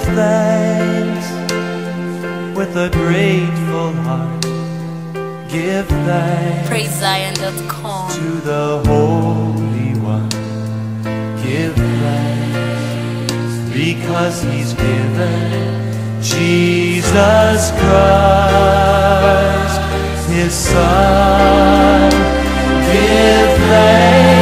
thanks with a grateful heart. Give thanks. PraiseZion.com. To the Holy One. Give thanks because He's given Jesus Christ, His Son. Give thanks.